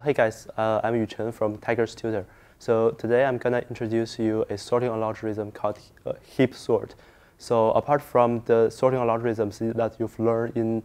Hey guys, I'm Yuchen from Tutor. So today I'm gonna introduce you a sorting algorithm called heap sort. So apart from the sorting algorithms that you've learned in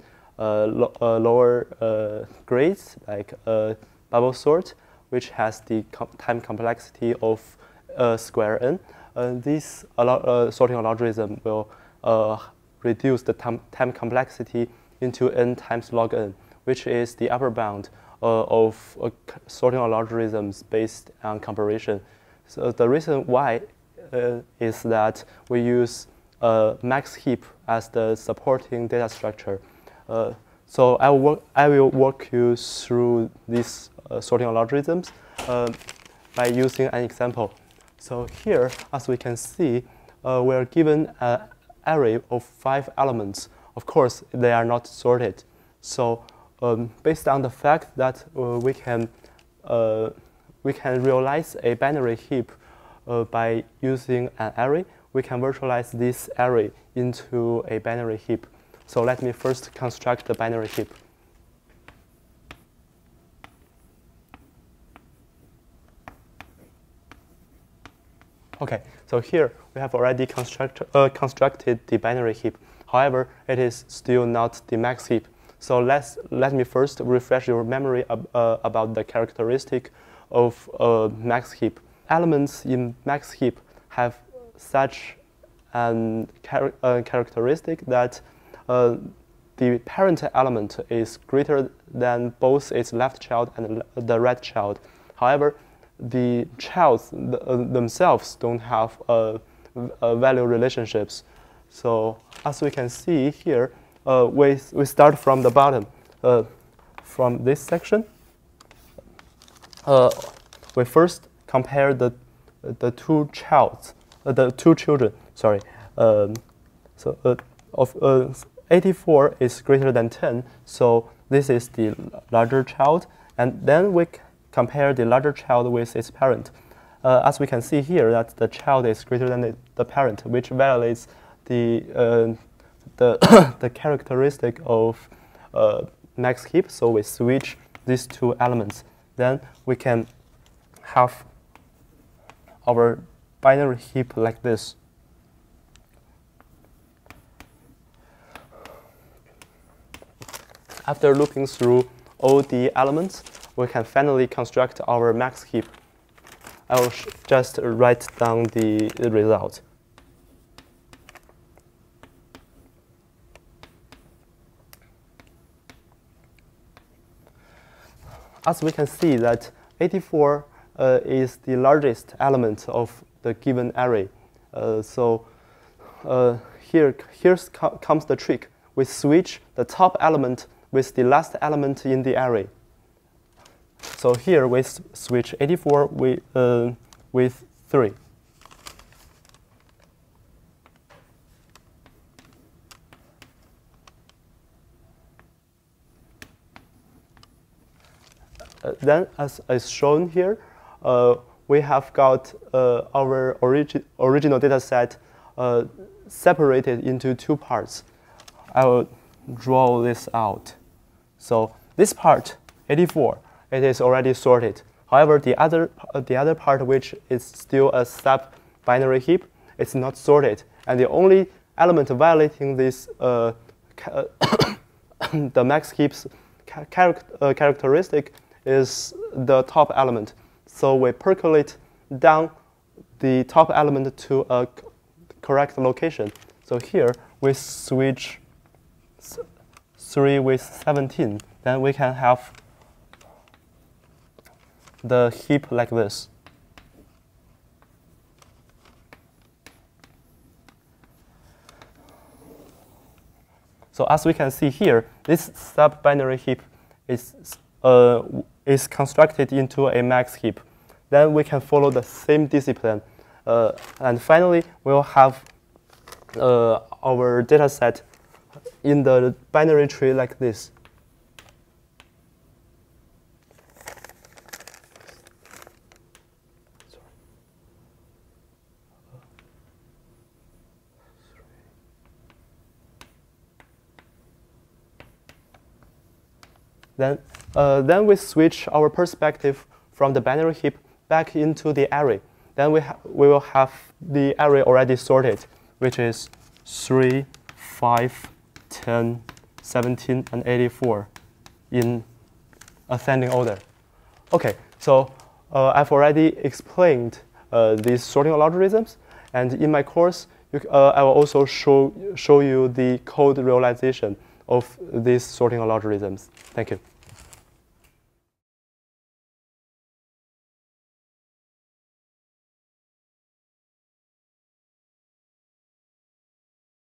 lower grades, like bubble sort, which has the time complexity of square n, this sorting algorithm will reduce the time complexity into n times log n, which is the upper bound of sorting algorithms based on comparison. So the reason why is that we use max heap as the supporting data structure. So I will walk you through these sorting algorithms by using an example. So here, as we can see, we are given an array of 5 elements. Of course, they are not sorted. So based on the fact that we can realize a binary heap by using an array, we can virtualize this array into a binary heap. So let me first construct the binary heap. Okay, so here we have already constructed the binary heap. However, it is still not the max heap. So let me first refresh your memory about the characteristic of max heap. Elements in max heap have such an characteristic that the parent element is greater than both its left child and the right child. However, the childs themselves don't have value relationships. So as we can see here, we start from the bottom. From this section, we first compare the two children. Sorry. Of 84 is greater than 10, so this is the larger child, and then we compare the larger child with its parent. As we can see here, that the child is greater than the parent, which violates the characteristic of max heap. So we switch these two elements. Then we can have our binary heap like this. After looking through all the elements, we can finally construct our max heap. I will just write down the result. As we can see that 84 is the largest element of the given array. Here comes the trick. We switch the top element with the last element in the array. So here we switch 84 with 3. Then, as is shown here, we have got our original data set separated into 2 parts. I will draw this out. So this part, 84, it is already sorted. However, the other part, which is still a sub-binary heap, is not sorted. And the only element violating this the max heap's characteristic is the top element. So we percolate down the top element to a correct location. So here we switch 3 with 17. Then we can have the heap like this. So as we can see here, this sub-binary heap is constructed into a max heap. Then we can follow the same discipline. And finally, we'll have our data set in the binary tree like this. Then we switch our perspective from the binary heap back into the array. Then we will have the array already sorted, which is 3, 5, 10, 17, and 84 in ascending order. Okay, so I've already explained these sorting algorithms, and in my course, I will also show you the code realization of these sorting algorithms. Thank you.